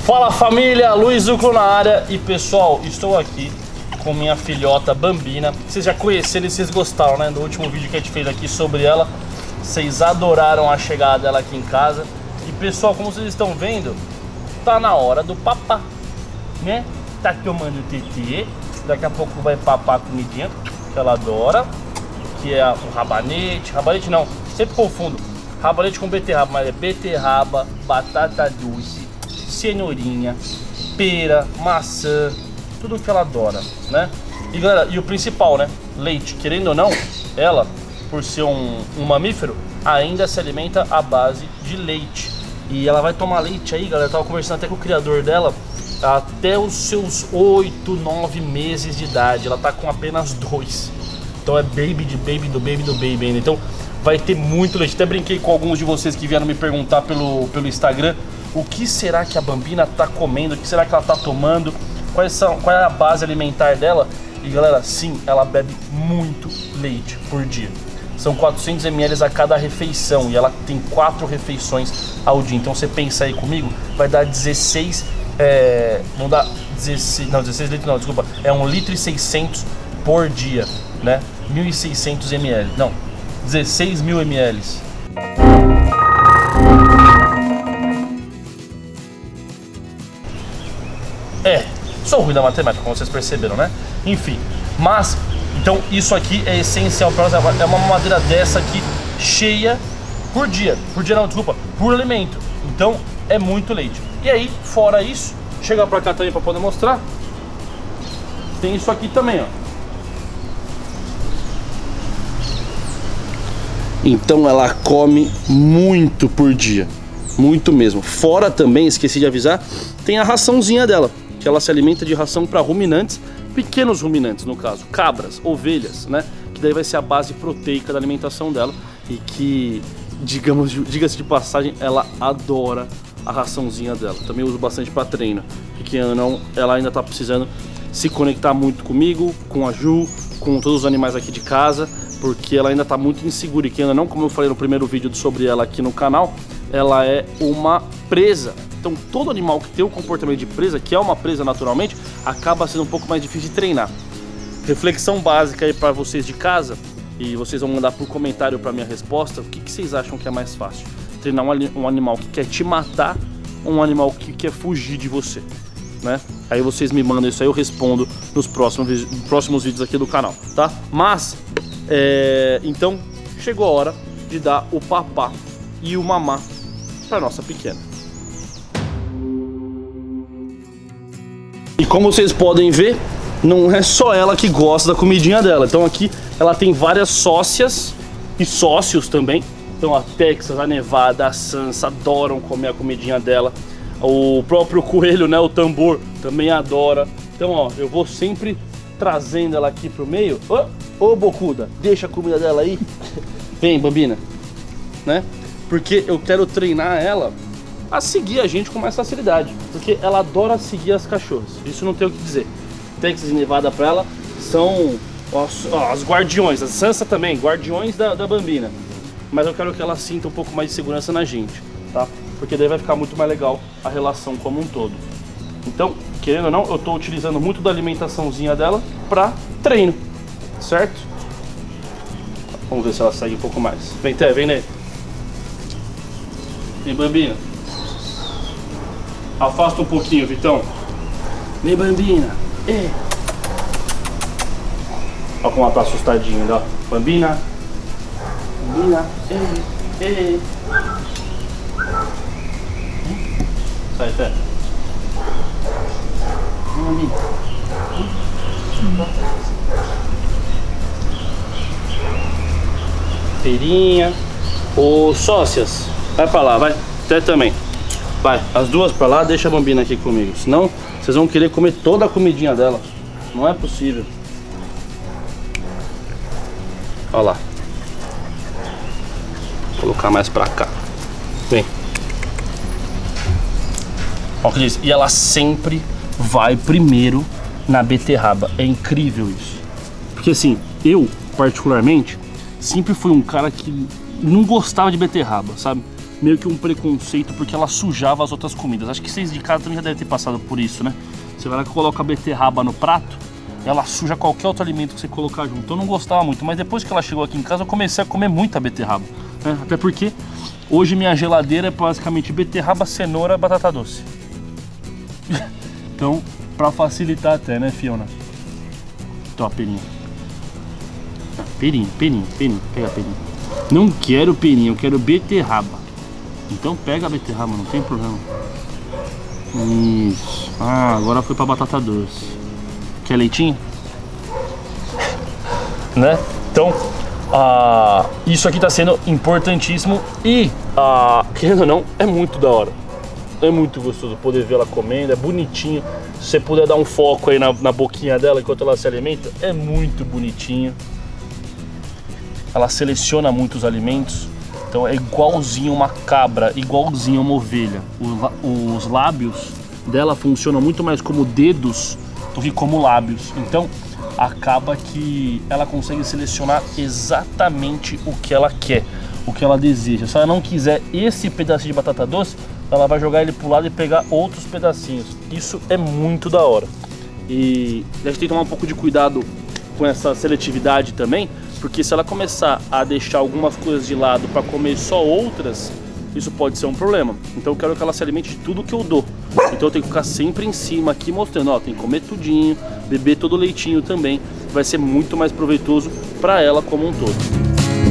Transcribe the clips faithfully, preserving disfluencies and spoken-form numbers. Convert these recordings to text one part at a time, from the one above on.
Fala família, Luiz Zuclo na área. E pessoal, estou aqui com minha filhota Bambina. Vocês já conheceram e vocês gostaram, né? Do último vídeo que a gente fez aqui sobre ela. Vocês adoraram a chegada dela aqui em casa. E pessoal, como vocês estão vendo, tá na hora do papá, né? Tá tomando tetê. Daqui a pouco vai papar a comidinha que ela adora, que é o rabanete. Rabanete não, sempre confundo rabanete com beterraba, mas é beterraba, batata doce, cenourinha, pera, maçã, tudo que ela adora, né? E galera, e o principal, né? Leite. Querendo ou não, ela, por ser um, um mamífero, ainda se alimenta à base de leite. E ela vai tomar leite aí, galera. Eu tava conversando até com o criador dela, até os seus oito, nove meses de idade. Ela tá com apenas dois. Então é baby de baby do baby do baby ainda. Então vai ter muito leite. Até brinquei com alguns de vocês que vieram me perguntar pelo, pelo Instagram: o que será que a Bambina tá comendo? O que será que ela tá tomando? Quais são, qual é a base alimentar dela? E galera, sim, ela bebe muito leite por dia. São quatrocentos mililitros a cada refeição. E ela tem quatro refeições ao dia. Então você pensa aí comigo, vai dar dezesseis... É, vão dar dezesseis, não, dezesseis litros não, desculpa. É um litro e seiscentos por dia, né? mil e seiscentos mililitros. Não, dezesseis mil mililitros. É, sou ruim da matemática, como vocês perceberam, né? Enfim, mas, então isso aqui é essencial para nós. É uma mamadeira dessa aqui, cheia por dia. Por dia não, desculpa, por alimento. Então, é muito leite. E aí, fora isso, chega pra cá também pra poder mostrar. Tem isso aqui também, ó. Então ela come muito por dia. Muito mesmo. Fora também, esqueci de avisar, tem a raçãozinha dela, que ela se alimenta de ração para ruminantes, pequenos ruminantes no caso, cabras, ovelhas, né? Que daí vai ser a base proteica da alimentação dela. E que, digamos, diga-se de passagem, ela adora a raçãozinha dela. Também uso bastante para treino, porque não, ela ainda tá precisando se conectar muito comigo, com a Ju, com todos os animais aqui de casa, porque ela ainda tá muito insegura. E que ainda não, como eu falei no primeiro vídeo sobre ela aqui no canal, ela é uma presa. Então todo animal que tem o comportamento de presa, que é uma presa naturalmente, acaba sendo um pouco mais difícil de treinar. Reflexão básica aí para vocês de casa, e vocês vão mandar por comentário para minha resposta. O que, que vocês acham que é mais fácil? Treinar um, um animal que quer te matar ou um animal que quer fugir de você, né? Aí vocês me mandam isso aí, eu respondo nos próximos, próximos vídeos aqui do canal, tá? Mas, é, então, chegou a hora de dar o papá e o mamá para nossa pequena. E como vocês podem ver, não é só ela que gosta da comidinha dela. Então aqui ela tem várias sócias e sócios também. Então a Texas, a Nevada, a Sansa adoram comer a comidinha dela. O próprio coelho, né, o tambor, também adora. Então ó, eu vou sempre trazendo ela aqui pro meio. Ô, ô bocuda, deixa a comida dela aí. Vem, Bambina, né? Porque eu quero treinar ela a seguir a gente com mais facilidade. Porque ela adora seguir as cachorras, isso não tem o que dizer. Texas e Nevada pra ela são as, ó, as guardiões. A Sansa também, guardiões da, da Bambina. Mas eu quero que ela sinta um pouco mais de segurança na gente, tá? Porque daí vai ficar muito mais legal a relação como um todo. Então, querendo ou não, eu tô utilizando muito da alimentaçãozinha dela pra treino, certo? Vamos ver se ela segue um pouco mais. Vem, Té, vem, né? Vem, Bambina. Afasta um pouquinho, Vitão. Vem, Bambina. Ei. Olha como ela tá assustadinha, ó. Bambina. Bambina. Ei, ei. Sai, Té. Bambina. Perinha. Ô, sócias, vai pra lá, vai. Té também. Vai, as duas pra lá, deixa a Bambina aqui comigo. Senão vocês vão querer comer toda a comidinha dela. Não é possível. Olha lá. Vou colocar mais pra cá. Vem. Olha o que diz. E ela sempre vai primeiro na beterraba. É incrível isso. Porque assim, eu particularmente sempre fui um cara que não gostava de beterraba, sabe? meio que um preconceito porque ela sujava as outras comidas. Acho que vocês de casa também já devem ter passado por isso, né? Você vai lá que coloca a beterraba no prato, ela suja qualquer outro alimento que você colocar junto. Eu não gostava muito, mas depois que ela chegou aqui em casa eu comecei a comer muita beterraba, né? Até porque hoje minha geladeira é basicamente beterraba, cenoura, batata doce. Então, pra facilitar até, né, Fiona? Então, perinho. Ah, perinho, perinho, perinho, pega perinho. Não quero perinho, eu quero beterraba. Então pega a beterraba, não tem problema. Isso. Ah, agora foi pra batata doce. Quer leitinho? Né? Então, ah, isso aqui tá sendo importantíssimo e, ah, querendo ou não, é muito da hora. É muito gostoso poder ver ela comendo, é bonitinho. Se você puder dar um foco aí na, na boquinha dela enquanto ela se alimenta, é muito bonitinho. Ela seleciona muito os alimentos, então é igualzinho uma cabra, igualzinho uma ovelha. O, os lábios dela funcionam muito mais como dedos do que como lábios. Então acaba que ela consegue selecionar exatamente o que ela quer, o que ela deseja. Se ela não quiser esse pedacinho de batata doce, ela vai jogar ele pro lado e pegar outros pedacinhos. Isso é muito da hora. E a gente tem que tomar um pouco de cuidado com essa seletividade também, porque se ela começar a deixar algumas coisas de lado para comer só outras, isso pode ser um problema. Então eu quero que ela se alimente de tudo que eu dou. Então eu tenho que ficar sempre em cima aqui mostrando, ó, tem que comer tudinho, beber todo o leitinho também. Vai ser muito mais proveitoso para ela como um todo.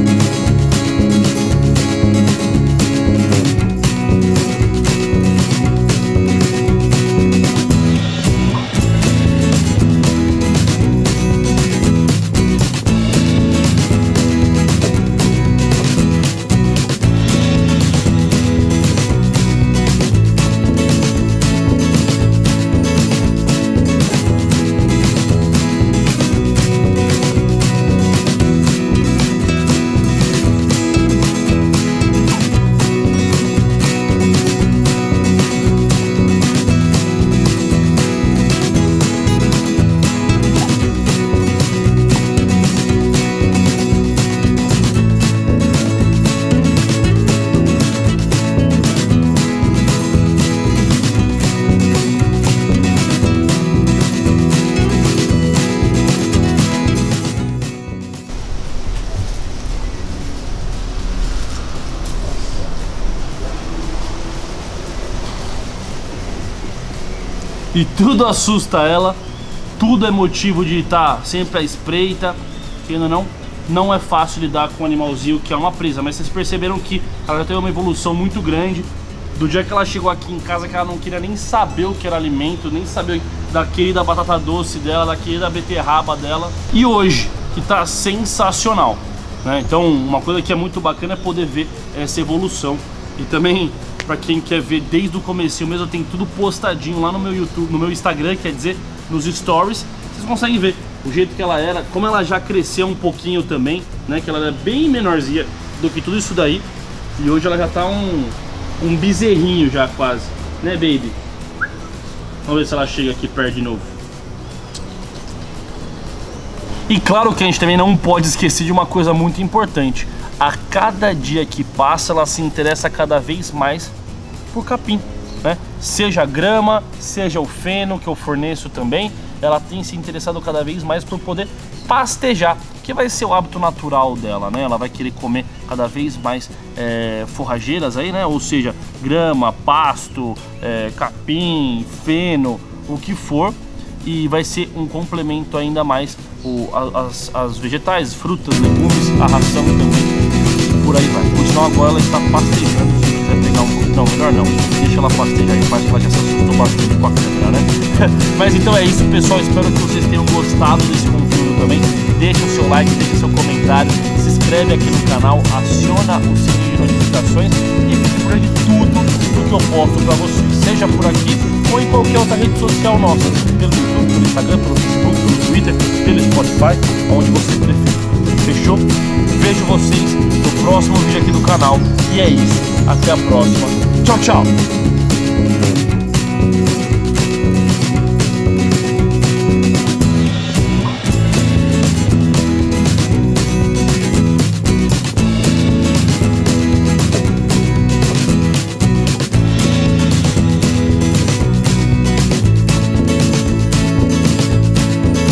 E tudo assusta ela, tudo é motivo de estar sempre à espreita, querendo ou não, não é fácil lidar com um animalzinho que é uma presa, mas vocês perceberam que ela já teve uma evolução muito grande. Do dia que ela chegou aqui em casa, que ela não queria nem saber o que era alimento, nem saber da querida batata doce dela, da querida beterraba dela. E hoje, que tá sensacional, né? Então, uma coisa que é muito bacana é poder ver essa evolução. E também, para quem quer ver desde o comecinho mesmo, tem tudo postadinho lá no meu YouTube, no meu Instagram, quer dizer, nos stories. Vocês conseguem ver o jeito que ela era, como ela já cresceu um pouquinho também, né? Que ela era bem menorzinha do que tudo isso daí. E hoje ela já tá um, um bezerrinho já quase, né, baby? Vamos ver se ela chega aqui perto de novo. E claro que a gente também não pode esquecer de uma coisa muito importante. A cada dia que passa, ela se interessa cada vez mais por capim, né? Seja grama, seja o feno que eu forneço também, ela tem se interessado cada vez mais por poder pastejar, que vai ser o hábito natural dela, né? Ela vai querer comer cada vez mais é, forrageiras aí, né? Ou seja, grama, pasto, é, capim, feno, o que for, e vai ser um complemento ainda mais o, as, as vegetais, frutas, legumes, a ração também. Por aí vai. Por sinal, agora ela está pastejando. Se você quiser pegar um... Não, melhor não. Deixa ela pastejar. Parece que ela já se assustou bastante com a câmera, né? Mas então é isso, pessoal. Espero que vocês tenham gostado desse conteúdo também. Deixa o seu like, deixa o seu comentário. Se inscreve aqui no canal. Aciona o sininho de notificações. E fique por aí de tudo o que eu posto para vocês. Seja por aqui ou em qualquer outra rede social nossa. Pelo YouTube, pelo Instagram, pelo Facebook, pelo Twitter, pelo Spotify, onde você preferir. Fechou? Vejo vocês no próximo vídeo aqui do canal. E é isso. Até a próxima. Tchau, tchau.